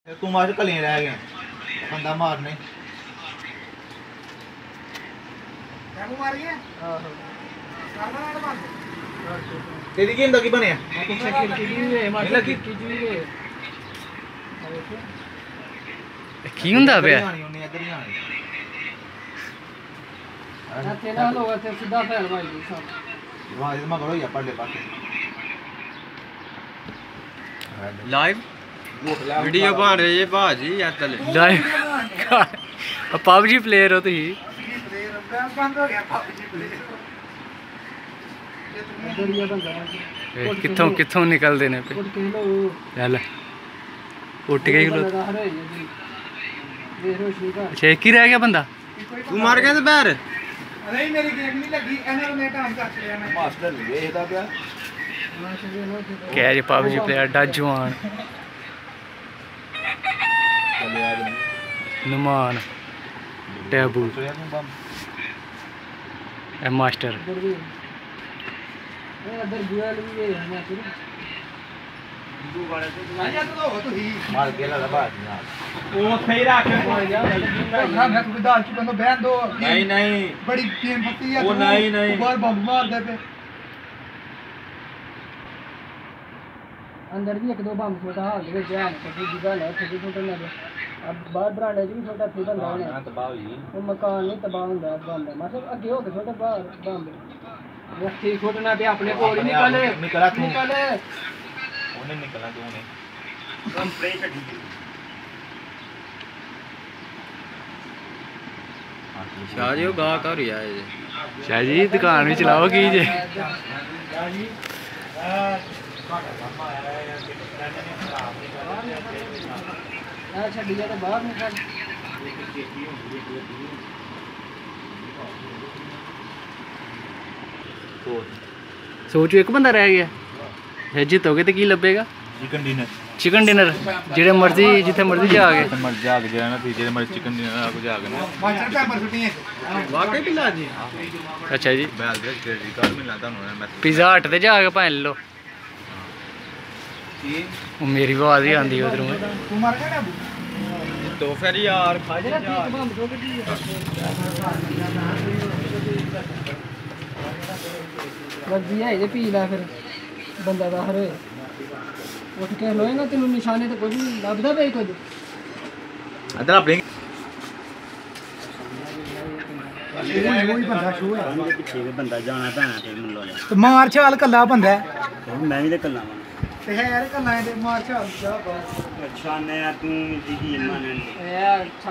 तू मार कलियां रह गए बंदा मारने तेरी गेम दा की बने की हुंदा पे लाइव वीडियो बन रही है भाजी लाइव पबजी प्लेयर हो तुम कित्थों कित्थों निकलते ने पे चल उठ के अच्छा एक ही रह गया बंदा तू मार गया तो पैर नहीं मेरी गेम नहीं लगी एनर ने काम कर लिया मैं मास्टर नहीं देखदा पिया क्या जी पबजी प्लेयर डा जवान नुमान टैबू ए मास्टर मार के लगा बात वो सही रख मैं तुम्हें दाल की बंदो बहन दो नहीं नहीं बड़ी गेम पत्ती है वो नहीं नहीं बार बम मार दे पे अंदर भी एक दो बम छोटा हाल दे जान छोटी जगह है छोटी छोटे ने अब बाहर बरांडे जी छोटा थी बंदा है तबाह हुई वो मकान नहीं तबाह हुंदा बम मतलब अगे हो के छोटे बाहर बम रखी छोटना पे अपने कोल ही निकले निकले ओने निकलना तू ने कम प्रे छड़ी शाह जी गा कर यार शाह जी दुकान भी चलाओ की जे छड़ी तो बाहर निकल सोचो एक बंदा रह गया जितोगे तो की लभेगा चिकन डिनर जेड़े मर्जी जिथे मर्जी जाके मर्जी जाके जाना थी जेड़े मर्जी चिकन डिनर आपको जाके ना मास्टर पेपर छुट्टी है वाकई पिला जी अच्छा जी बैल दे क्रेडिट कार्ड मिलना तानू मैं पिज़्ज़ा हट ते जाके भां लो मेरी आवाज ही आंदी उधरों तू मार गया ना तो फिर यार खा जा मर्जी है ये पी ला फिर बंदा बाहर होए उठ के लोएगा तेन निशाने तो कुछ नहीं लभदा पे कुछ अंदर अपने बंदा जाना पैना तो मार चाल कल्ला बंदा है मैं भी तो कल्ला ते है यार कल्ला ते मार चाल अच्छा ने तू यकीन मानने